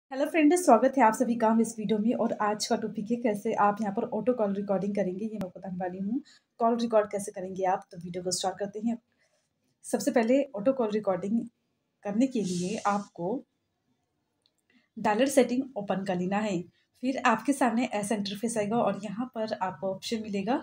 Hello friends, स्वागत है आप सभी का इस वीडियो में। और आज का टॉपिक है कैसे आप यहाँ पर ऑटो कॉल रिकॉर्डिंग करेंगे। ये मैं बताने वाली हूँ। कॉल रिकॉर्ड कैसे करेंगे आप, तो वीडियो को स्टार्ट करते हैं। सबसे पहले ऑटो कॉल रिकॉर्डिंग करने के लिए आपको डायलर सेटिंग ओपन कर लेना है। फिर आपके सामने ऐसा इंटरफेस आएगा और यहाँ पर आपको ऑप्शन मिलेगा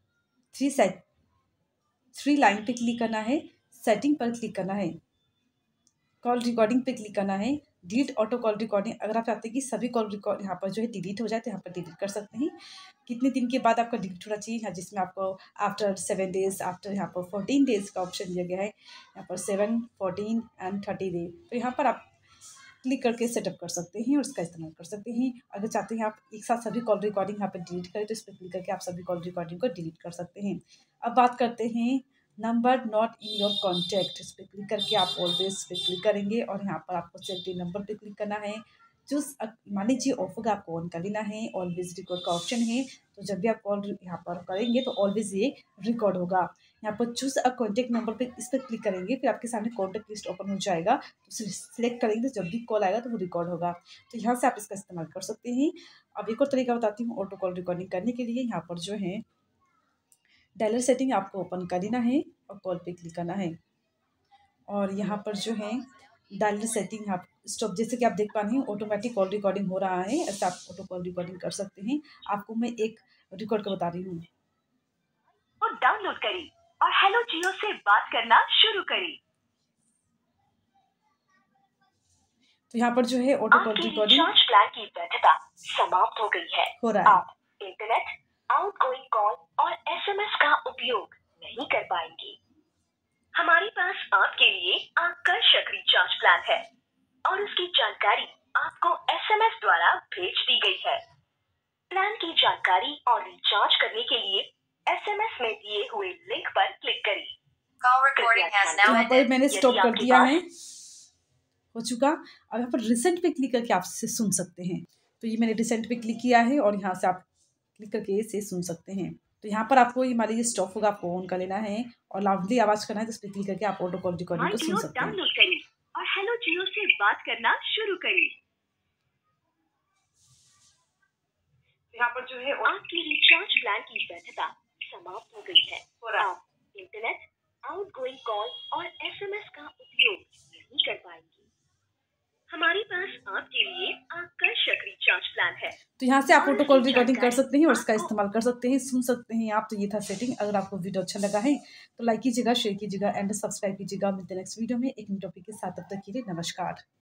थ्री लाइन पे क्लिक करना है, सेटिंग पर क्लिक करना है, कॉल रिकॉर्डिंग पे क्लिक करना है, डिलीट ऑटो कॉल रिकॉर्डिंग। अगर आप चाहते हैं कि सभी कॉल रिकॉर्ड यहाँ पर जो है डिलीट हो जाए तो यहाँ पर डिलीट कर सकते हैं। कितने दिन के बाद आपका डिलीट होना चाहिए, यहाँ जिसमें आपको आफ्टर 7 डेज, आफ्टर यहाँ पर 14 डेज का ऑप्शन दिया गया है। यहाँ पर 7, 14 एंड 30 डे, तो यहाँ पर आप क्लिक करके सेटअप कर सकते हैं और उसका इस्तेमाल कर सकते हैं। अगर चाहते हैं आप एक साथ सभी कॉल रिकॉर्डिंग यहाँ पर डिलीट करें तो इस पर क्लिक करके आप सभी कॉल रिकॉर्डिंग को डिलीट कर सकते हैं। अब बात करते हैं number not in your contact. इस पर क्लिक करके आप ऑलवेज पे क्लिक करेंगे और यहाँ पर आपको सेलेक्ट नंबर पे क्लिक करना है। चूज मान लीजिए ऑफर का आपको ऑन कर लेना है, ऑलवेज रिकॉर्ड का ऑप्शन है। तो जब भी आप कॉल यहाँ पर करेंगे तो ऑलवेज ये रिकॉर्ड होगा। यहाँ पर चूज अ कॉन्टैक्ट नंबर पे इस पर क्लिक करेंगे, फिर आपके सामने कॉन्टैक्ट लिस्ट ओपन हो जाएगा। तो सिलेक्ट करेंगे तो जब भी कॉल आएगा तो वो रिकॉर्ड होगा। तो यहाँ से आप इसका इस्तेमाल कर सकते हैं। अब एक और तरीका बताती हूँ ऑटो कॉल रिकॉर्डिंग करने के लिए। यहाँ पर जो है डायलर सेटिंग आपको ओपन कर लेना है और कॉल पे क्लिक करना है। और यहाँ पर जो है डायलर सेटिंग आप स्टॉप, जैसे कि आप देख पा रहे हैं ऑटोमेटिक कॉल रिकॉर्डिंग हो रहा है। ऐसे आप ऑटो कॉल रिकॉर्डिंग कर सकते हैं। आपको मैं एक रिकॉर्ड का बता रही हूँ। और डाउनलोड करें और हेलो जियो से बात करना शुरू करें। तो यहाँ पर जो है auto call recording recharge plan की वैधता समाप्त हो गई है। हो रहा है। आप इंटरनेट, आउटगोइंग कॉल और एसएमएस का उपयोग नहीं कर पाएंगे। हमारे पास आपके लिए आकर्षक रिचार्ज प्लान है और उसकी जानकारी आपको एसएमएस द्वारा भेज दी गई है। प्लान की जानकारी और रिचार्ज करने के लिए एसएमएस में दिए हुए लिंक पर क्लिक करें। यहाँ पर मैंने स्टॉप कर दिया है, हो चुका। अब यहाँ पर रिसेंट पे क्लिक करके आप इसे सुन सकते हैं। तो ये मैंने रिसेंट पे क्लिक किया है और यहाँ से आप क्लिक करके इसे सुन सकते हैं। तो यहाँ पर आपको ये मान लीजिए स्टॉप होगा, आपको ऑन कर लेना है और लाउडली आवाज करना है। तो इस पर क्लिक करके आप ऑटो कॉल रिकॉर्डिंग को सुन सकते हैं। डाउनलोड करें और हेलो जियो से बात करना शुरू करें। यहाँ पर जो है आपकी रिचार्ज प्लान की वैधता समाप्त हो गई है और आप इंटरनेट, आउटगोइंग कॉल और एसएमएस का उपयोग नहीं कर पाएंगे। हमारे पास आपके लिए आकर्षक रिचार्ज प्लान है। तो यहाँ से आप ऑटो कॉल रिकॉर्डिंग कर सकते हैं और इसका इस्तेमाल कर सकते हैं, सुन सकते हैं आप। तो ये था सेटिंग। अगर आपको वीडियो अच्छा लगा है तो लाइक कीजिएगा, शेयर कीजिएगा एंड सब्सक्राइब कीजिएगा। मिलते हैं नेक्स्ट वीडियो में एक न्यू टॉपिक के साथ। तब तक के लिए नमस्कार।